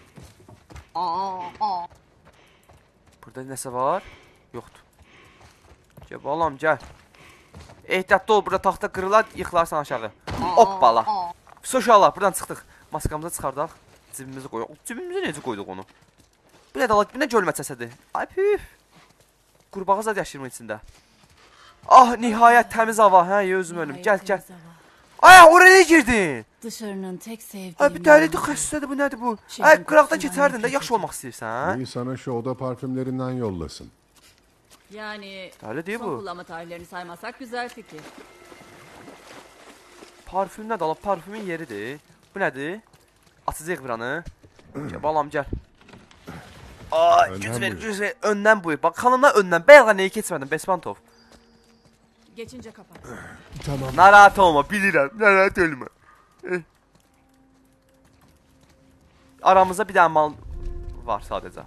Burada nəsə var? Yoxdur. Gəl, balam, gəl. Ehtiyatlı ol, burada taxta qırılar, yıxılarsan aşağı. Hoppala. Uşaqlar, buradan çıxdıq. Maskamızı çıxardaq, cibimizi qoyuq. Cibimizi necə qoyduq onu? Bu nə dalaq, bir nə gölmə səsədir. Ay püf. Qurbağa zad yaşayırmı içində? Ah, nihayət təmiz hava, hə, özüm ölüm. Gəl, gəl. Ay, oraya girdin. Dışarının tek sevdiğim... Ay, bir dəlidir, xəstədir, bu nədir bu? Ay, qıraqdan keçərdin də, yaxşı olmaq istəyirsən. İyi, sana şu oda parfümlerinden yollasın. Yani Öyle değil son bu. kullanma tarihlerini saymazsak güzel fikir. Parfüm nədir? Allah, parfümün yeridir. Bu nədir? Açacaq buranı. Gəl, balam, gəl. Ay, göz ver, göz ver. Öndən buyur. Bax, xanımlar öndən. Bəyağa neyi keçmədin, Besmantov? Geçince kapat. Tamam. Narahat olma, bilirəm. Narahat olma. Eh. Aramızda bir dənə mal var sadəcə.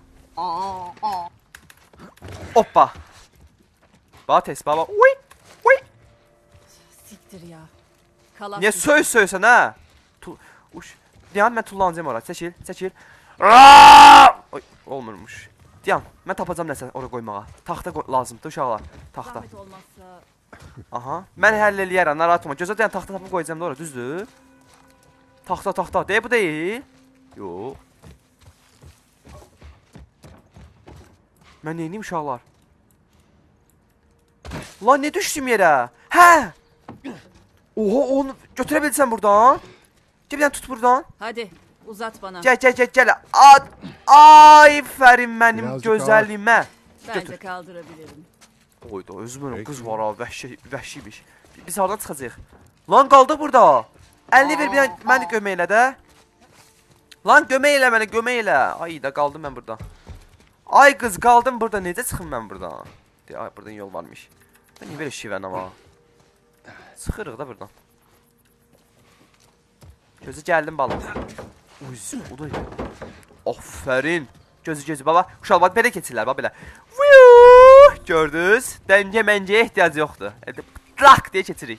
Hoppa. Bax, tez, baba. Uy, uy. Siktir ya. Kalaf Niyə gibi. söy söysən, hə? Tu uş. Diyan, mən tullanacağım ora. Çəkil, çəkil. Aaaa! Oy, olmurmuş. Diyan, mən tapacağam nəsə ora qoymağa. Taxta qoy lazımdır uşaqlar. Taxta. Zahmet olmazsa... Aha. Mən həll eləyərəm, narahat olma. Gözə deyən taxta tapıb qoyacağım da ora, düzdür? Taxta, taxta. Deyək, bu deyil. Yox. Mən neyniyim uşaqlar? Lan, ne düşdüm yerə? Hə! Oha, onu götürə bilsən buradan. Gəl, bir dənə tut buradan. Hadi uzat bana. Gəl, gəl, gəl, gəl. At, Ay fərim mənim Birazcık gözəlliyimə. Bence Götür. kaldırabilirim. Oyda özüm önüm Peki. qız var ha, vəhşi, vəhşiymiş. Biz hardan çıxacağıq? Lan qaldıq burada. Əlini ver bir dənə məni gömək elə də. Lan gömək elə məni, gömək elə. Ay da qaldım mən burada. Ay qız qaldım burada, necə çıxım mən buradan? De, ay buradan yol varmış. Ben niyə belə şivən ama? Çıxırıq da buradan. Gözü gəldim balım. Uy, o da Aferin. Gözü gözü baba. Uşaq bak belə keçirlər baba belə. Vuyuu! Gördünüz? Dəncə məncəyə ehtiyac yoxdur. Elə rak deyə keçirik.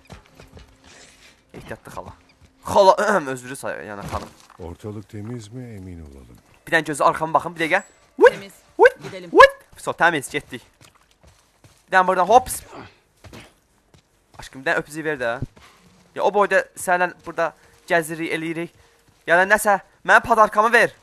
Ehtiyatlı xala. Xala özürü sayır yəni xanım. Ortalık temiz mi emin olalım. Bir dənə gözü arxama baxın bir dəqiqə. Temiz. Vut! Gidelim. Vut! So təmiz getdik. Bir dənə buradan hops. Aşkım bir dənə öpücük ver də. Ya o boyda sənlə burada gəzirik, eləyirik. Yəni nəsə mənə padarkamı ver.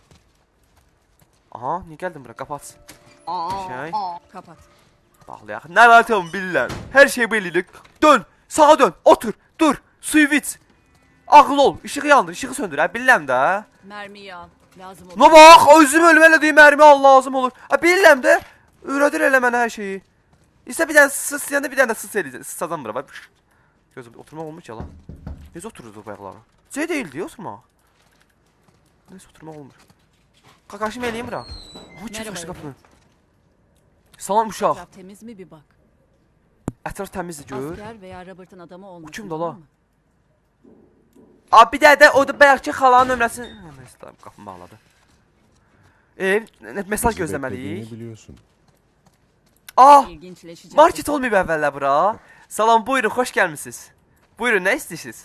Aha, niyə gəldin bura? Kapat. Şey. Kapat. Bağlayaq. Nə rahatım bilirlər. Hər şey bilirik. Dön, sağa dön, otur, dur, suyu iç. Ağıl ol, işığı yandır, işığı söndür. Hə, bilirəm də. Mermiyi al. Lazım olur. Nə bax, özüm ölmələ deyim, mərmi al lazım olur. Hə, bilirəm də. Öyrədir elə mənə hər şeyi. İstə bir dənə sıs, yəni bir dənə sıs eləyəcək. Sısadan bura, bax. Gözüm, oturmaq olmuyor ki, lan. Necə otururdu bu ayaqlara? C deyildi, oturma. Neyse, oturmaq olmur. Qaqaşım eləyim bura. Aha, çıxmışdı qapını. Salam uşaq. Etraf temiz mi bir bak. Ətraf təmizdir, gör. Asker veya Robert'ın adamı olmasın. Kim dala? tamam mı? Abi bir də də o da bayaqki xalanın nömrəsini... Hə, neyse, tamam, qapını bağladı. Eee, mesaj Bizi gözləməliyik. beklediğini biliyorsun. Ah, İlginçleşecek. market olmayıb əvvəllə bura. Salam, buyurun, xoş gəlmisiniz. Buyurun, nə istəyirsiniz?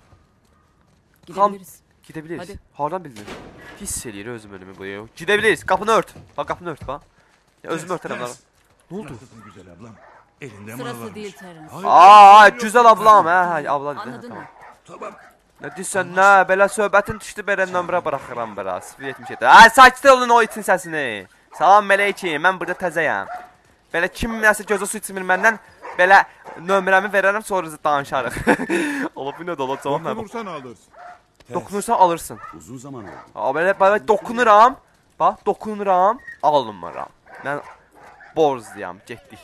Gidebiliriz. Gidebiliriz. Hadi. Hardan bildin? Hiss eləyir özüm önümü bu. Gidebiliriz. Qapını ört. Bax qapını ört bax. Ya özüm örtərəm lan. Nə oldu? Güzel ablam. Elinde mal Sırası varmış. değil Terence. Aa, güzel ablam hə, hə, abla dedi. Anladın mı? Tamam. Nə deyirsən, nə? Belə söhbətin düşdü berəndən bura buraxıram biraz. yetmiş yeddi. Ay, sakit olun o itin səsini. Salam mələkçi, mən burada təzəyəm. Belə kim nəsə gözə su içmir məndən, belə nömrəmi verərəm, sonra danışarıq. Ola bu nə də olacaq mən. Dokunursan alırsın. Dokunursan alırsın. Uzun zaman oldu. Aa, belə belə dokunuram. Bax, dokunuram, alınmıram. Mən borcluyam, getdik.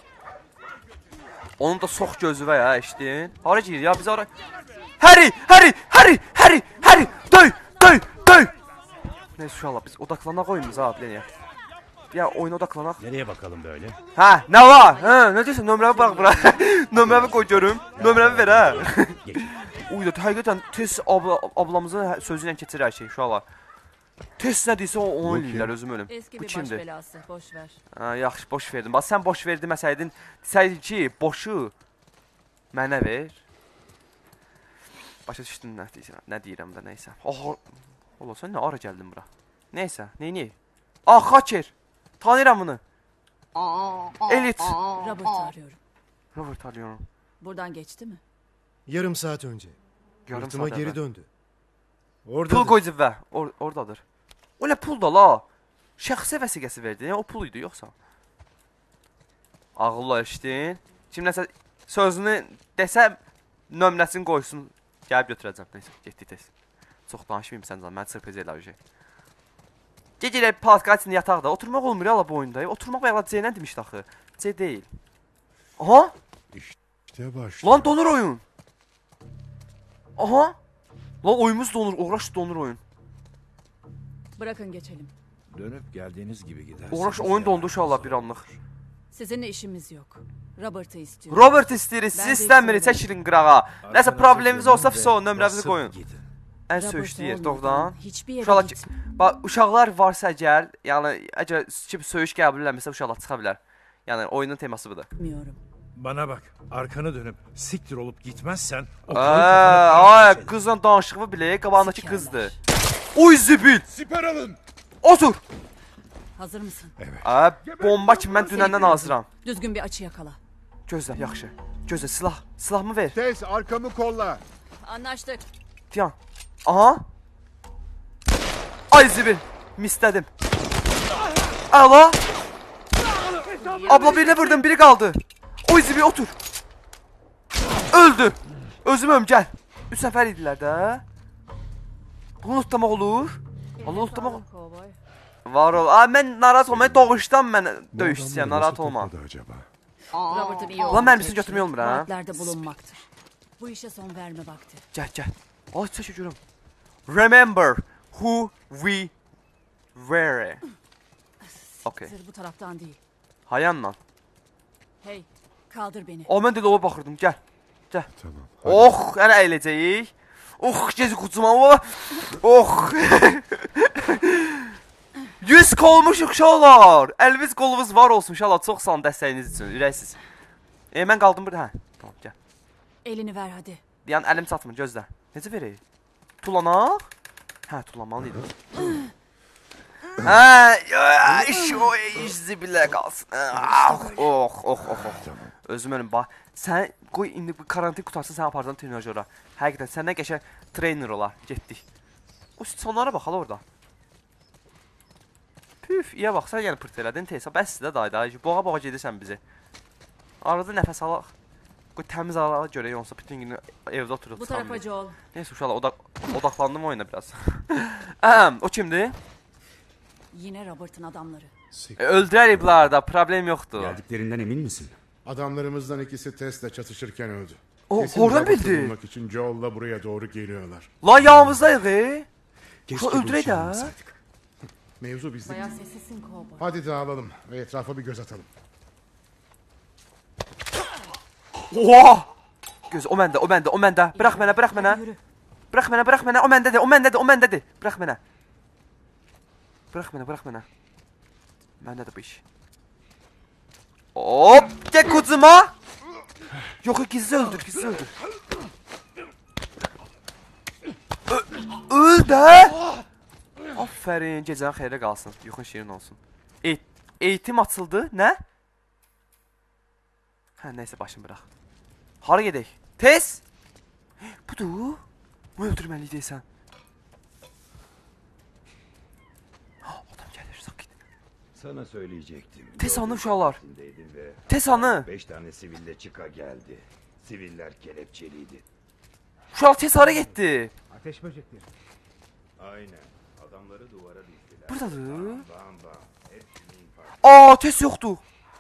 Onun da sox gözü var ya, eşitdin? Hara girir ya, biz hara... Harry, Harry, Harry, Harry, Harry, döy, döy, döy. Neyse uşaqlar, biz odaklanaq oyunumuza abi, denəyək. Ya oyuna odaklanaq. Nereye bakalım böyle? Hə, nə var? Hə, nə deyirsən, nömrəmi bax bura. Nömrəmi qoy görüm, nömrəmi ver hə. Uyda, həqiqətən tez abla, ablamızın sözü ilə keçir hər şey, uşaqlar. Tez nə deyirsə o onu eləyirlər, özüm ölüm. Eski Bu bir baş kimdir? belası. Boş ver. Ha, yaxşı, boş verdim. Bax, sən boş verdi məsəydin, desəydin ki, boşu mənə ver. Başa düşdün nə deyirəm, nə deyirəm də, neysə. Oha, ola, sən nə ara gəldin bura? Neysə, neyini? Ah, haker! Tanıyıram bunu. Elit. Robert'ı arıyorum. Robert arıyorum. Buradan geçti mi? Yarım saat önce. Yarım Yurtuma saat geri evvel. döndü. Orada Pul qoy cibvə, or oradadır. O nə pul da la? Şəxsi vəsiqəsi verdi, ya o pul idi yoxsa? Ağıllı eşitdin. Kim nəsə sözünü desəm, nömrəsini qoysun, gəlib götürəcəm. Neysə, getdi tez. Çox danışmayayım sən canım, mən sırpız elə bir şey. Gec elə podcast içində yataqda, oturmaq olmur ya la bu oyunda. Oturmaq bayaqla C-lə demişdi axı. C deyil. Aha! İşte başladı. Lan donur oyun. Aha! Lan oyunumuz donur, uğraş donur oyun. Bırakın geçelim. Dönüp geldiğiniz gibi gider. Uğraş oyun dondu uşaqlar bir anlıq. Sizinle işimiz yok. Robert'ı istiyorum. Robert istəyirik, siz Ben de istəmirik, istiyorum. çəkilin qırağa. Nəsə probleminiz olsa, Ve fıso, nömrənizi basıp qoyun. gidin. Ən Robert söyüşlü yer, olmadan doğrudan. hiçbir yere Uşaqlar, gitme. bax, uşaqlar varsa əgər, yəni, əgər kim söyüş qəbul eləmirsə, uşaqlar çıxa bilər. Yəni, oyunun teması budur. Bilmiyorum. Bana bak, arkanı dönüp siktir olup gitmezsen... Eee, ay, qızla danışığı bile, qabağındakı qızdır. Oy zibil! Siper alın! Otur! Hazır mısın? Aa, bomba kimi mən dünəndən hazıram. Düzgün bir açı yakala. Gözlə, yaxşı. Gözlə, silah. Silahımı ver. Tez arkamı kolla. Anlaştık. Tiyan. Aha. Ay zibil. Mislədim. Əla. Abla birini vurdum, biri qaldı. Oy zibil, otur. Öldü. Özüm öm, gəl. Üç nəfər idilər də. Bunu unutlamaq olur. Allah unutlamaq olur. Var ol. Aa, mən narahat olmaya doğuşdan mən döyüş istəyəm, narahat olma. Robert'ın iyi Lan mermisini götürmeye olmur ha. Vaatlerde bulunmaktır. Bu işe son verme vakti. Gel gel. Ay teşekkürüm. Remember who we were. Okay. Sır bu taraftan değil. Hayanla. Hey, kaldır beni. O mən də dola baxırdım. Gel. Gel. Tamam. Oh, yana əyiləcəyik. Oh, gezi qucuma. Oh. yüz kolmuş uşaqlar. Əliniz qolunuz var olsun uşaqlar. Çox sağ olun dəstəyiniz üçün. Ürəksiz. E mən qaldım burada. Hə. Tamam, gəl. Elini ver hadi. Bir an əlim çatmır, gözlə. Necə verək? Tulanaq? Hə, tulanmalıydı. Hə, iş o iş zibilə qalsın. Oh, oh, oh, oh. Özüm önüm bax. Sən qoy indi bu karantin qutarsın, sən apardan trenajora. Həqiqətən səndən qəşəng trener olar. Getdik. O sonlara bax hala orada. Püf, iya bax, sən yəni pırt elədin, teysə. Bəs də day day. Boğa-boğa gedirsən bizi. Arada nəfəs alaq. Qoy təmiz arağa görə yonsa bütün günü evdə oturuq. Bu tarafa Joel. Neyse uşaqlar odak odaklandım oyuna biraz. Əm, o kimdir? Yine Robert'ın adamları. E, öldürər bunlar da, problem yoxdur. Geldiklerinden emin misin? Adamlarımızdan ikisi Tess'le çatışırken öldü. O, Kesin oradan Robert'ı bildi. bulmak için Joel'la buraya doğru geliyorlar. Lan yağımızdayıq e. Keşke Öldürək də. Mevzu bizde. Bayağı sessizsin kovboy. Hadi dağılalım ve etrafa bir göz atalım. Oha! Göz, o məndə, o məndə, o məndə. Bırax mənə, bırax mənə. Bırax mənə, bırax mənə. O məndədir, o məndədir, o məndədir. Bırax mənə. Bırax mənə, bırax mənə. Məndədir bu iş. Hop! Gəl qucuma! Yox, gizli öldür, gizli öldür. Öl də! Aferin, gecən xeyrə qalsın. Yuxun şirin olsun. E eğitim açıldı, nə? Hə, nəysə başım bırax. Hara gedək? Tez! Budur. Bu öldürməli deyəsən. Adam gəlir, sakit. Sana söyleyecektim. Tez anı uşaqlar. Tez anı. Beş tane siville çıka geldi. Siviller kelepçeliydi. Uşaq tez hara getdi? Ateş böcekleri. Aynen. Adamları duvara dizdiler. Buradadır. Bam bam bam. Hepsini infaz. Aa, tez yoxdur.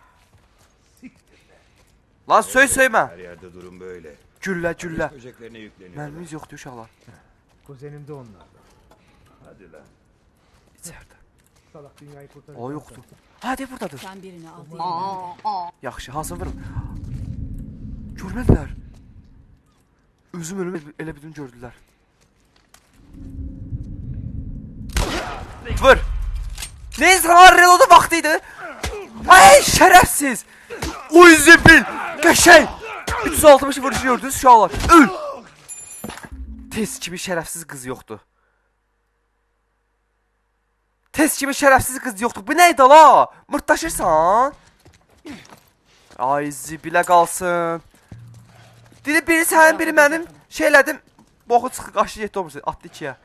Lan söy söymə. Her yerde durum böyle. Güllə, güllə. Ateş böceklerine yükleniyorlar. Mərmimiz yoxdur uşaqlar. Kuzenim de onlardan. Hadi lan. İçərdə. Salak dünyayı kurtarır. O yoxdur. Hadi buradadır. Sen birini al diğerini. Yaxşı, hansını vurun? Görmədilər. Özüm önümü elə bütün gördülər. Vur. Neyse, reload'un vaxtıydı. Ay şərəfsiz. Uy zibil. Qəşəng. üç yüz altmış vuruş gördünüz uşaqlar. Öl. Tez kimi şərəfsiz qız yoxdur. Tez kimi şərəfsiz qız yoxdur. Bu neydi la? Mırtdaşırsan? Ay zibilə qalsın. Dedi biri sənin, biri mənim. Şey elədim. Boxu çıxı qaşı getdi olmursa. Atdı ikiyə.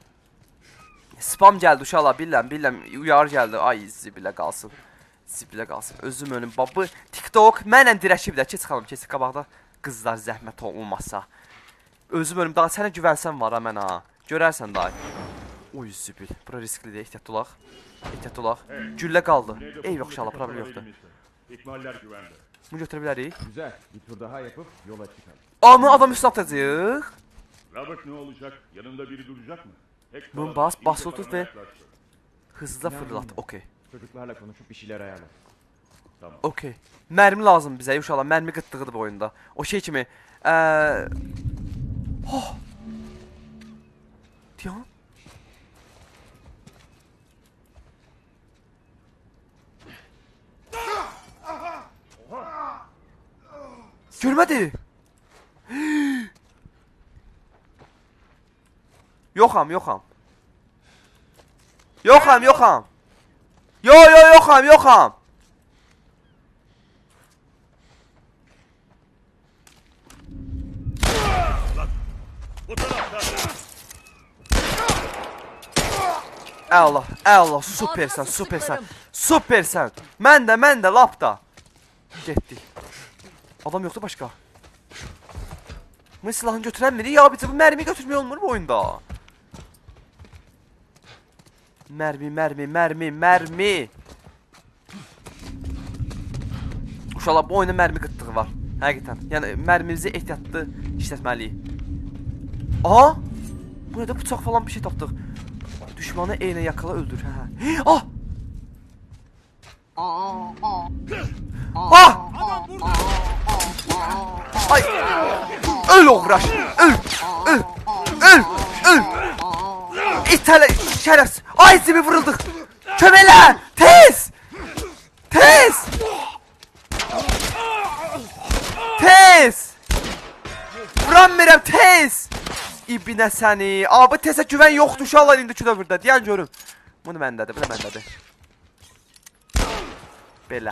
Spam gəldi uşaqlar. Biləm, biləm. Uyarı gəldi. Ay zibilə qalsın. Zibilə qalsın. Özüm önüm. Babı TikTok mənlə dirəşib də. Keç xanım, keç qabaqda. Qızlar zəhmət olmasa. Özüm önüm. Daha sənə güvənsəm var ha mən ha. Görərsən daha. Uy zibil. Bura risklidir. Ehtiyatlı olaq. Ehtiyatlı olaq. Güllə qaldı. Ey yox uşaqlar, problem yoxdur. İkmaller güvende. Bunu götürə bilərik. Güzel. Bir tur daha yapıp yola çıkalım. Amma adam üstüne atacağıq. Robert ne olacak? Yanında biri duracak mı? Bunu bas, basılı tut ve hızlıca fırlat. Okey. Çocuklarla konuşup bir şeyler ayarla. Tamam. Okey. Mərmi lazım bizə uşaqlar. Mərmi qıtlığıdır bu oyunda. O şey kimi. Eee... Oh. Diyan. Görmədi. Yoxam, yoxam. Yoxam, yoxam. Yo, yo, yoxam, yoxam. Allah, Allah, supersən, supersən. Supersən. Mən də, mən də, lap da. Getdik. Adam yoxdur başqa. Bu silahını götürənmiri, ya bizi bu mərmi götürmək olmur bu oyunda. Mermi, mermi, mermi, mermi. Uşaqlar, bu oyunda mermi qıtlığı var. Həqiqətən. Yəni mermimizi ehtiyatlı işlətməliyik. Aha! Bu nədə bıçaq falan bir şey tapdıq. Düşmanı eynə yakala öldür. Hə. Ah! Ah! Ay! Öl oğraş! Öl! Öl! Öl! Öl! İtələ! Şərəfsiz! Ay zimi vurulduk! Kömələ! Tez! Tez! Tez! Vuramıram tez! İbinə səni! Abi tezə güvən yoxdur uşaqlar indi küdə burada. Deyən görüm. Bunu məndədir, bu da məndədir. Belə.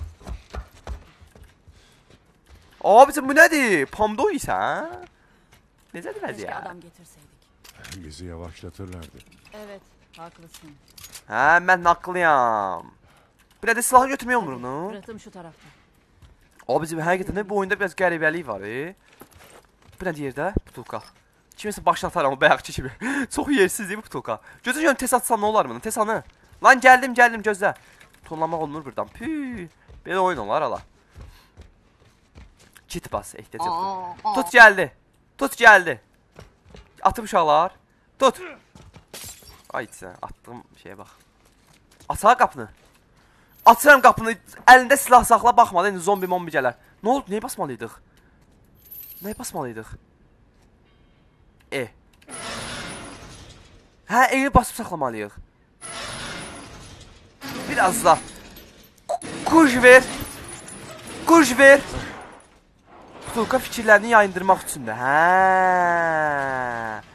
Abicim bu nədir? Pomdo isə? Necədir vəziyyət? Keşke adam getirseydik. Bizi yavaşlatırlardı. Evet, haklısın. Hə, mən naqlıyam. Bir də silahı götürməyə umurum, no? Fıratım şu tarafta. Abicim həqiqətən bu oyunda biraz qəribəlik var, e? Bir də yerdə butulka. Kimisə başına atarım o bayaqçı kimi. Çox yersizdir bu butulka. Gözə görüm tez atsam nə olar bunu? Tez anı. Lan gəldim, gəldim gözlə. Tonlamaq olmur buradan. Püh. Belə oyun olar ala. Kit bas, ehtiyac yoxdur. Tut gəldi. Tut gəldi. Atım uşaqlar. Tut. Ay içsinə, attığım şeyə bax. Açaq qapını. Açıram qapını, əlində silah saxla, baxmadı, indi zombi mombi gələr. Nə oldu, nəyə basmalıydıq? Nəyə basmalıydıq? E. Hə, evi basıb saxlamalıyıq. Biraz da. Kuş ver. Kuş ver. Butulka fikirlərini yayındırmaq üçün də. Hə.